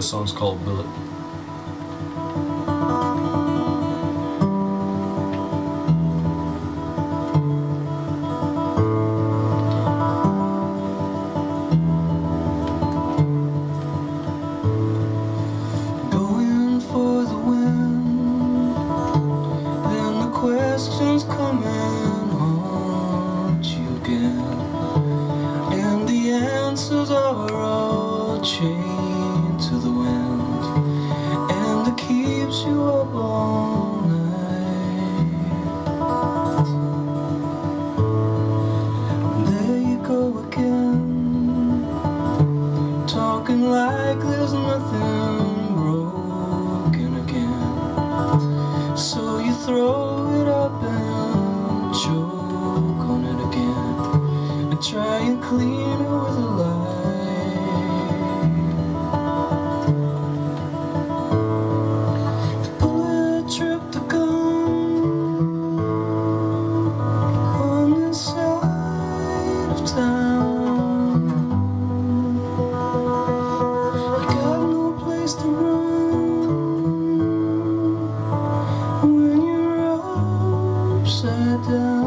The song's called Bullet. Going for the wind, then the questions come and haunt you again, and the answers are all chained to the wind, and it keeps you up all night. And there you go again, talking like there's nothing broken again. So you throw it up and choke on it again, and try and clean it with a light. The bullet tripped the gun on this side of town. You got no place to run when you're upside down.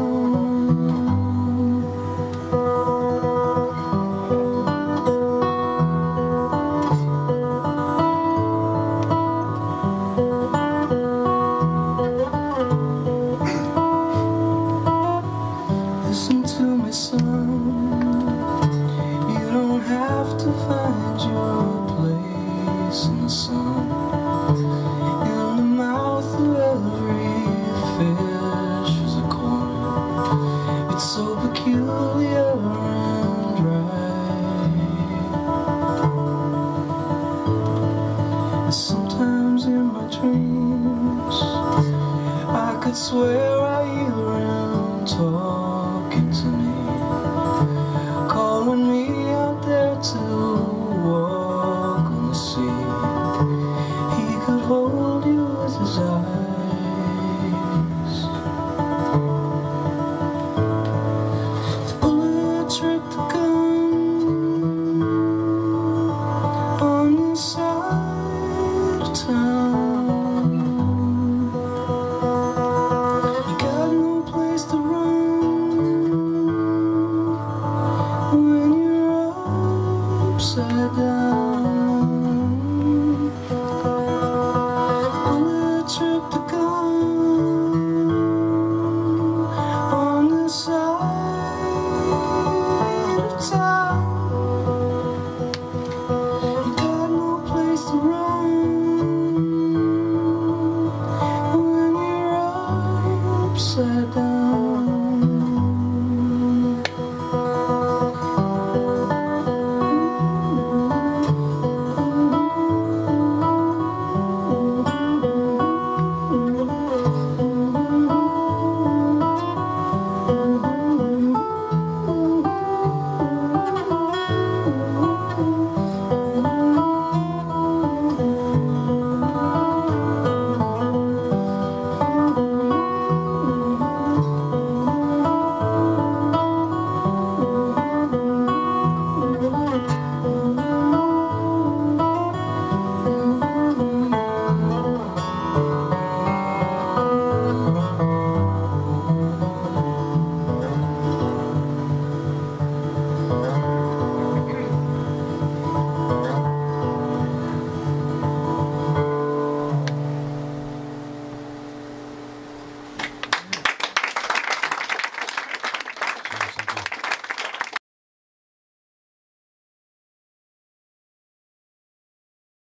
Listen to me, son, you don't have to find your place in the sun, in the mouth of every fish is a corner. It's so peculiar and right. And sometimes in my dreams I could swear I hear him talking to me, calling me out there to walk on the sea. He could hold you with his eyes. The bullet tripped the gun on the side